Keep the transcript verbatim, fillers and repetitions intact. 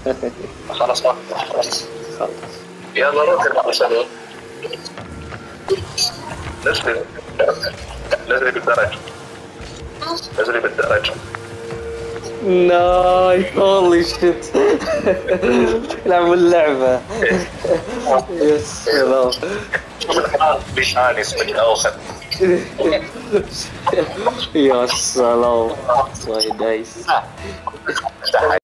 خلاص ما خلاص. خلاص. يلا روح المسألة. نزلي نزلي بالدرج نزلي بالدرج. ناي هولي شيت. لعبوا اللعبة. يا سلام. مش عانس من الآخر. يا سلام. والله نايس.